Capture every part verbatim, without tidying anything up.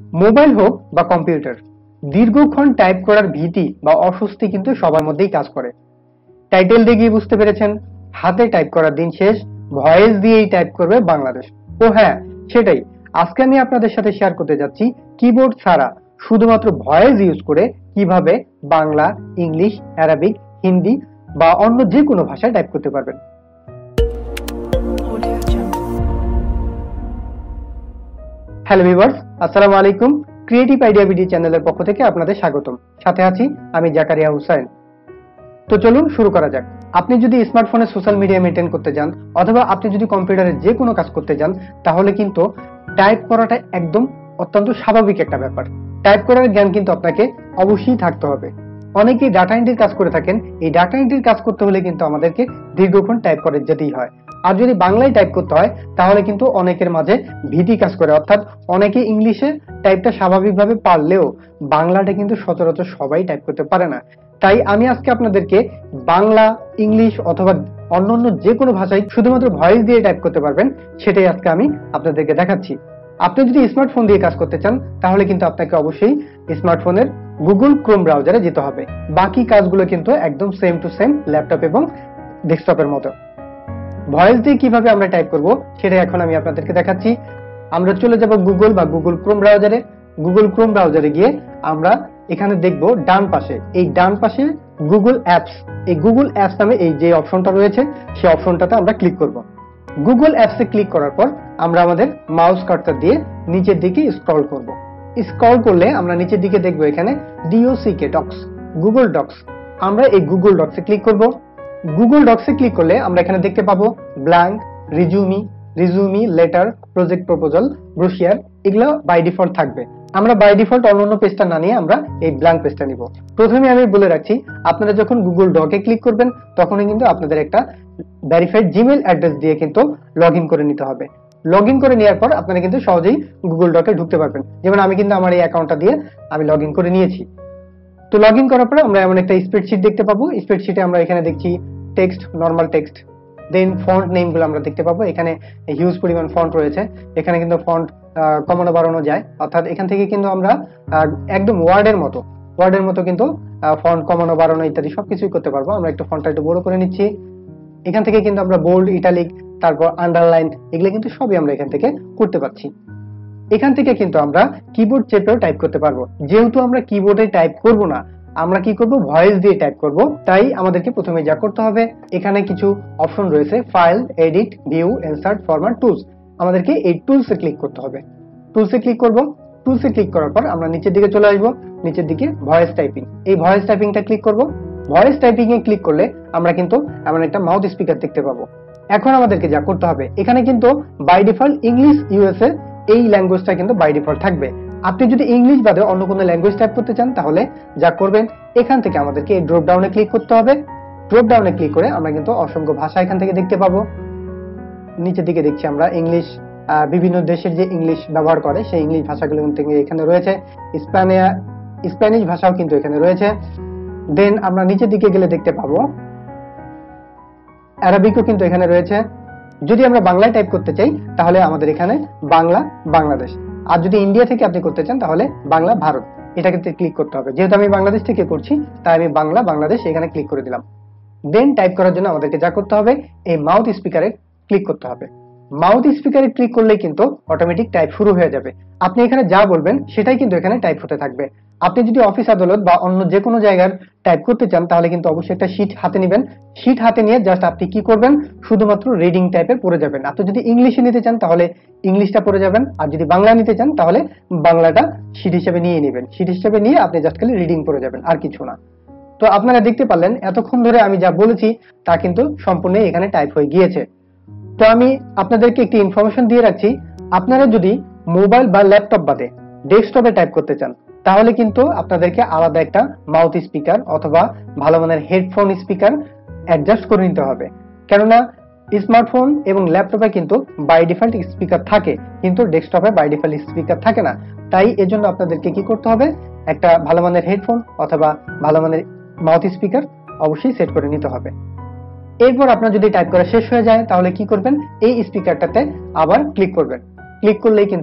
Mobile হোক বা computer, দীর্ঘক্ষণ টাইপ করার ভীতি বা অস্বস্তি কিন্তু সবার মধ্যেই কাজ করে। টাইটেল দেখেই বুঝতে পেরেছেন, হাতে টাইপ করার দিন শেষ, ভয়েস দিয়েই টাইপ করবে বাংলাদেশ। ও হ্যাঁ, সেটাই আজকে আমি আপনাদের সাথে শেয়ার করতে যাচ্ছি কিবোর্ড ছাড়া শুধুমাত্র ভয়েস ইউজ করে কিভাবে বাংলা, ইংলিশ, আরবিক, হিন্দি বা অন্য যে কোনো ভাষায় টাইপ করতে পারবেন। হ্যালো ভিউয়ার্স, আসসালামু আলাইকুম। ক্রিয়েটিভ আইডিয়া বিডি চ্যানেলের পক্ষ থেকে আপনাদের স্বাগতম। সাথে আছি আমি জাকারিয়া হুসাইন। তো চলুন শুরু করা যাক। আপনি যদি স্মার্টফোনে সোশ্যাল মিডিয়া মেইনটেইন করতে যান অথবা আপনি যদি কম্পিউটারে যে কোনো কাজ করতে যান, তাহলে কিন্তু টাইপ করাটা একদম অত্যন্ত স্বাভাবিক একটা ব্যাপার। টাইপ করার জ্ঞান কিন্তু আপনাকে অবশ্যই থাকতে হবে। অনেকেই ডাটা এন্ট্রির কাজ করে থাকেন। এই ডাটা এন্ট্রির কাজ করতে হলে কিন্তু আমাদেরকে দীর্ঘক্ষণ টাইপ করে যেতেই হয়। আর যদি বাংলায় টাইপ করতে হয় তাহলে কিন্তু অনেকের মাঝে ভীতি কাজ করে, অর্থাৎ অনেকে ইংলিশে টাইপটা স্বাভাবিকভাবে পারলেও বাংলাটা কিন্তু সচরাচর সবাই টাইপ করতে পারে না। তাই আমি আজকে আপনাদেরকে বাংলা, ইংলিশ অথবা অন্যান্য যে কোনো ভাষায় শুধুমাত্র ভয়েস দিয়ে টাইপ করতে পারবেন, সেটাই আজকে আমি আপনাদেরকে দেখাচ্ছি। আপনি যদি স্মার্টফোন দিয়ে কাজ করতে চান তাহলে কিন্তু আপনাকে অবশ্যই স্মার্টফোনের গুগল ক্রোম ব্রাউজারে যেতে হবে। বাকি কাজগুলো কিন্তু একদম সেম টু সেম ল্যাপটপ এবং ডেস্কটপের মতো। ভয়েস দিয়ে কিভাবে আমরা টাইপ করব সেটা এখন আমি আপনাদেরকে দেখাচ্ছি। আমরা চলে যাব গুগল বা গুগল ক্রোম ব্রাউজারে। গুগল ক্রোম ব্রাউজারে গিয়ে আমরা এখানে দেখব ডান পাশে, এই ডান পাশে গুগল অ্যাপস, এই গুগল অ্যাপস নামে এই যে অপশনটা রয়েছে সেই অপশনটাতে আমরা ক্লিক করব। গুগল অ্যাপসে ক্লিক করার পর আমরা আমাদের মাউস কার্সার দিয়ে নিচের দিকে স্ক্রল করব। স্ক্রল করলে আমরা নিচের দিকে দেখব এখানে ডিওসিকে ডক্স, গুগল ডক্স। আমরা এই গুগল ডক্সে ক্লিক করব। গুগল ডক্সে ক্লিক করলে আমরা এখানে দেখতে পাবো blank, resume, resume, letter, project proposal, brochure, এগুলো বাই ডিফল্ট থাকবে। আমরা বাই ডিফল্ট অন্যান্য পেজটা না নিয়ে আমরা এই ব্ল্যাঙ্ক পেজটা নিব। প্রথমে আমি বলে রাখছি, আপনারা যখন গুগল ডকে ক্লিক করবেন তখনই কিন্তু আপনাদের একটা ভেরিফাইড জিমেইল অ্যাড্রেস দিয়ে কিন্তু লগ ইন করে নিতে হবে। লগ ইন করে নেওয়ার পর আপনারা কিন্তু সহজেই গুগল ডকে ঢুকতে পারবেন। যেমন আমি কিন্তু আমার এই অ্যাকাউন্টটা দিয়ে আমি লগ ইন করে নিয়েছি। তো লগ ইন করার পরে আমরা এমন একটা স্প্রেডশিট দেখতে পাবো। স্প্রেডশিটে আমরা এখানে দেখছি text, normal text, then font নেমগুলো আমরা দেখতে পাবো। এখানে হিউজ পরিমাণ ফন্ট রয়েছে। এখানে কিন্তু ফন্ট কমানো বাড়ানো যায়, অর্থাৎ এখান থেকে কিন্তু আমরা একদম ওয়ার্ডের মতো ওয়ার্ডের মতো কিন্তু ফন্ট কমানো বাড়ানো ইত্যাদি সবকিছুই করতে পারবো। আমরা একটু ফন্টটা একটু বড় করে নিচ্ছি। এখান থেকে কিন্তু আমরা বোল্ড, ইটালিক, তারপর আন্ডারলাইন, এগুলো কিন্তু সবই আমরা এখান থেকে করতে পারছি। এখান থেকে কিন্তু আমরা কিবোর্ড চেপেও টাইপ করতে পারবো। যেহেতু আমরা কিবোর্ডে টাইপ করব না, আমরা কি করব, ভয়েস দিয়ে টাইপ করব। তাই আমাদেরকে প্রথমে যা করতে হবে, এখানে কিছু অপশন রয়েছে, file, edit, view, insert, format, tools. আমাদেরকে এই টুলসে ক্লিক করতে হবে। টুলসে ক্লিক করব। টুলসে ক্লিক করার পর আমরা নিচের দিকে চলে আসবো। নিচের দিকে ভয়েস টাইপিং, এই ভয়েস টাইপিংটা ক্লিক করব। ভয়েস টাইপিং এ ক্লিক করলে আমরা কিন্তু এমন একটা মাউথ স্পিকার দেখতে পাবো। এখন আমাদেরকে যা করতে হবে, এখানে কিন্তু বাই ডিফল্ট ইংলিশ ইউএসএ এই ল্যাঙ্গুয়েজটা কিন্তু বাই ডিফল্ট থাকবে। আপনি যদি ইংলিশ বাদে অন্য কোনো ল্যাঙ্গুয়েজ টাইপ করতে চান তাহলে যা করবেন, এখান থেকে আমাদেরকে এই ড্রপ ডাউনে ক্লিক করতে হবে। ড্রপ ডাউনে ক্লিক করে আমরা কিন্তু অসংখ্য ভাষা এখান থেকে দেখতে পাবো। নিচের দিকে দেখছি আমরা ইংলিশ, বিভিন্ন দেশের যে ইংলিশ ব্যবহার করে সেই ইংলিশ ভাষাগুলো কিন্তু এখানে রয়েছে। স্প্যানিয়া স্প্যানিশ ভাষাও কিন্তু এখানে রয়েছে। দেন আমরা নিচের দিকে গেলে দেখতে পাবো আরবিকও কিন্তু এখানে রয়েছে। যদি আমরা বাংলায় টাইপ করতে চাই তাহলে আমাদের এখানে বাংলা বাংলাদেশ, আর যদি ইন্ডিয়া থেকে আপনি করতে চান তাহলে বাংলা ভারত, এটাকে ক্লিক করতে হবে। যেহেতু আমি বাংলাদেশ থেকে করছি তাই আমি বাংলা বাংলাদেশ এখানে ক্লিক করে দিলাম। দেন টাইপ করার জন্য আমাদেরকে যা করতে হবে, এই মাউথ স্পিকারে ক্লিক করতে হবে। মাউথ স্পিকারে ক্লিক করলেই কিন্তু অটোমেটিক টাইপ শুরু হয়ে যাবে। আপনি এখানে যা বলবেন সেটাই কিন্তু এখানে টাইপ হতে থাকবে। আপনি যদি অফিস আদালত বা অন্য যে কোনো জায়গার টাইপ করতে চান তাহলে কিন্তু অবশ্যই একটা শীট হাতে নেবেন। শীট হাতে নিয়ে জাস্ট আপনি কি করবেন, শুধুমাত্র রিডিং টাইপে পড়ে যাবেন। আপনি যদি ইংলিশে নিতে চান তাহলে ইংলিশটা পড়ে যাবেন, আর যদি বাংলা নিতে চান তাহলে বাংলাটা শীট হিসেবে নিয়ে নেবেন। শীট হিসেবে নিয়ে আপনি জাস্ট খালি রিডিং পড়ে যাবেন, আর কিছু না। তো আপনারা দেখতে পারলেন এতক্ষণ ধরে আমি যা বলেছি তা কিন্তু সম্পূর্ণ এখানে টাইপ হয়ে গিয়েছে। তো আমি আপনাদেরকে একটি ইনফরমেশন দিয়ে রাখছি, আপনারা যদি মোবাইল বা ল্যাপটপ বাদে ডেস্কটপে টাইপ করতে চান তাহলে কিন্তু আপনাদেরকে আলাদা একটা মাউথ স্পিকার অথবা ভালো মানের হেডফোন স্পিকার অ্যাডজাস্ট করে নিতে হবে। কেননা স্মার্টফোন এবং ল্যাপটপে কিন্তু বাই ডিফল্ট স্পিকার থাকে, কিন্তু ডেস্কটপে বাই ডিফল্ট স্পিকার থাকে না। তাই এজন্য আপনাদেরকে কি করতে হবে, একটা ভালো মানের হেডফোন অথবা ভালো মানের মাউথ স্পিকার অবশ্যই সেট করে নিতে হবে। এরপর আপনার যদি টাইপ করা শেষ হয়ে যায় তাহলে কি করবেন, এই স্পিকারটাতে আবার ক্লিক করবেন। ক্লিক করলেই কিন্তু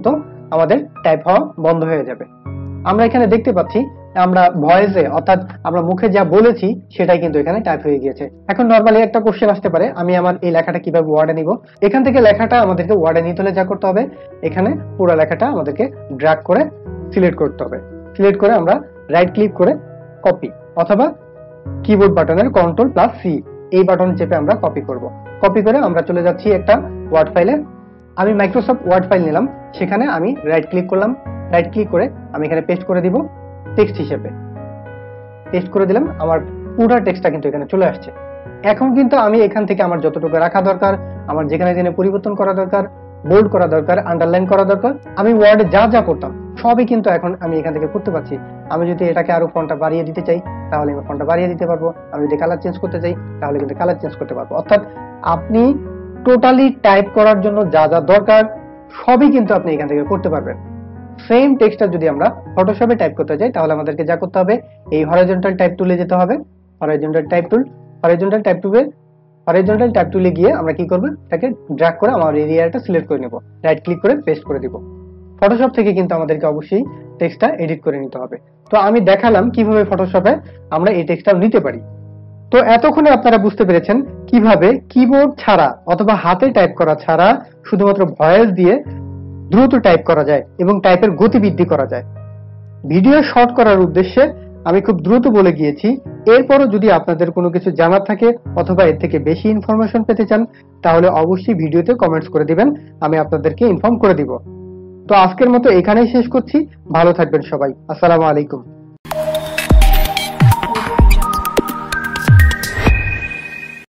আমাদের টাইপ হওয়া বন্ধ হয়ে যাবে। আমরা এখানে দেখতে পাচ্ছি আমরা ভয়েসে অর্থাৎ আমরা মুখে যা বলেছি সেটাই কিন্তু এখানে টাইপ হয়ে গিয়েছে। এখন নরমালি একটা কোশ্চেন আসতে পারে, আমি আমার এই লেখাটা কিভাবে ওয়ার্ডে নিব? এখান থেকে লেখাটা আমাদেরকে ওয়ার্ডে নিতে হলে যা করতে হবে, এখানে পুরো লেখাটা আমাদেরকে ড্র্যাগ করে সিলেক্ট করতে হবে। সিলেক্ট করে আমরা রাইট ক্লিক করে কপি, অথবা কিবোর্ড বাটনের কন্ট্রোল প্লাস সি এই বাটন চেপে আমরা কপি করব। কপি করে আমরা চলে যাচ্ছি একটা ওয়ার্ড ফাইলে। আমি মাইক্রোসফট ওয়ার্ড ফাইল নিলাম, সেখানে আমি রাইট ক্লিক করলাম, রাইট ক্লিক করে আমি এখানে পেস্ট করে দিব টেক্সট হিসেবে। পেস্ট করে দিলাম, আমার পুরো টেক্সটটা কিন্তু এখানে চলে আসছে। এখন কিন্তু আমি এখান থেকে আমার যতটুকু রাখা দরকার, আমার যেখানে যেখানে পরিবর্তন করা দরকার, বোল্ড করা দরকার, আন্ডারলাইন করা দরকার, আমি ওয়ার্ডে যা যা করতাম সবই কিন্তু এখন আমি এখান থেকে করতে পারছি। আমি যদি এটাকে আরো ফন্টটা বাড়িয়ে দিতে চাই তাহলে আমি ফন্টটা বাড়িয়ে দিতে পারবো। আমি যদি কালার চেঞ্জ করতে চাই তাহলে কিন্তু কালার চেঞ্জ করতে পারবো। অর্থাৎ আপনি টোটালি টাইপ করার জন্য যা যা দরকার সবই কিন্তু আপনি এখান থেকে করতে পারবেন। সেম টেক্সটটা যদি আমরা ফটোশপে টাইপ করতে যাই তাহলে আমাদেরকে যা করতে হবে, এই হরাইজন্টাল টাইপ টুলে যেতে হবে। Horizontal type tool horizontal type টুলে হরাইজন্টাল টাইপ টুলে গিয়ে আমরা কি করব, এটাকে ড্র্যাগ করে আমার এরিয়াটা সিলেক্ট করে নেব, রাইট ক্লিক করে পেস্ট করে দিব। ফটোশপ থেকে কিন্তু আমাদেরকে অবশ্যই টেক্সটটা এডিট করে নিতে হবে। তো আমি দেখালাম কিভাবে ফটোশপে আমরা এই টেক্সটটা নিতে পারি। তো এতক্ষণে আপনারা বুঝতে পেরেছেন কিভাবে কিবোর্ড ছাড়া অথবা হাতে টাইপ করা ছাড়া শুধুমাত্র ভয়েস দিয়ে দ্রুত টাইপ করা যায় এবং টাইপের গতি বৃদ্ধি করা যায়। ভিডিও শর্ট করার উদ্দেশ্যে আমি খুব দ্রুত বলে গিয়েছি। এরপরও যদি আপনাদের কোনো কিছু জানার থাকে অথবা এর থেকে বেশি ইনফরমেশন পেতে চান তাহলে অবশ্যই ভিডিওতে কমেন্টস করে দিবেন, আমি আপনাদেরকে ইনফর্ম করে দিব। তো আজকের মতো এখানেই শেষ করছি। ভালো থাকবেন সবাই। আসসালামু আলাইকুম।